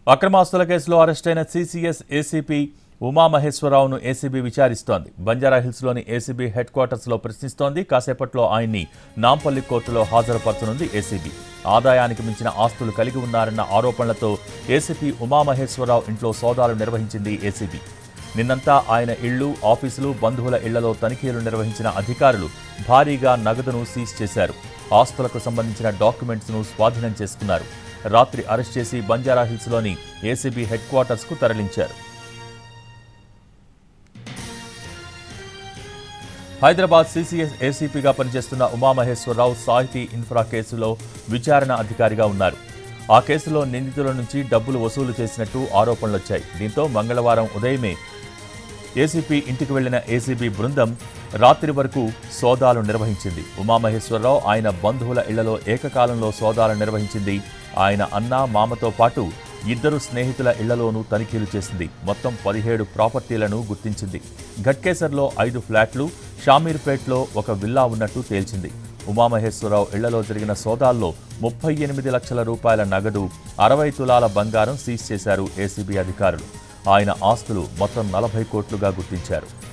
అక్రమాస్తుల కేసులో అరెస్టైన CCS ACP ఉమామహేశ్వరరావును ఏసీబీ విచారిస్తోంది. బంజారాహిల్స్లోని ఏసీబీ హెడ్ క్వార్టర్స్లో ప్రశ్నిస్తోంది. కాసేపట్లో ఆయన్ని నాంపల్లి కోర్టులో హాజరుపరచనుంది ఏసీబీ. ఆదాయానికి మించిన ఆస్తులు కలిగి ఉన్నారన్న ఆరోపణలతో ఏసీపీ ఉమామహేశ్వరరావు ఇంట్లో సోదాలు నిర్వహించింది ఏసీబీ. నిన్నంతా ఆయన ఇళ్లు, ఆఫీసులు, బంధువుల ఇళ్లలో తనిఖీలు నిర్వహించిన అధికారులు భారీగా నగదును సీజ్ చేశారు. ఆస్తులకు సంబంధించిన డాక్యుమెంట్స్ను స్వాధీనం చేసుకున్నారు. రాత్రి అరెస్ట్ చేసి బంజారాహిల్స్లోని ఏసీబీ హెడ్ క్వార్టర్స్కు తరలించారు. హైదరాబాద్ సీసీఎస్ ఏసీపీగా పనిచేస్తున్న ఉమామహేశ్వరరావు సాహితీ ఇన్ఫ్రా కేసులో విచారణ అధికారిగా ఉన్నారు. ఆ కేసులో నిందితుల నుంచి డబ్బులు వసూలు చేసినట్టు ఆరోపణలొచ్చాయి. దీంతో మంగళవారం ఉదయమే ఏసీపీ ఇంటికి వెళ్లిన ఏసీబీ బృందం రాత్రి వరకు సోదాలు నిర్వహించింది. ఉమామహేశ్వరరావు ఆయన బంధువుల ఇళ్లలో ఏకకాలంలో సోదాలు నిర్వహించింది. ఆయన అన్న, మామతో పాటు 2 స్నేహితుల ఇళ్లలోనూ తనిఖీలు చేసింది. మొత్తం 17 ప్రాపర్టీలను గుర్తించింది. ఘట్కేసర్లో 5 ఫ్లాట్లు, షామీర్పేట్లో ఒక విల్లా ఉన్నట్టు తేల్చింది. ఉమామహేశ్వరరావు ఇళ్లలో జరిగిన సోదాల్లో 38 లక్షల రూపాయల నగదు, 60 తులాల బంగారం సీజ్ చేశారు ఏసీబీ అధికారులు. ఆయన ఆస్తులు మొత్తం 40 కోట్లుగా గుర్తించారు.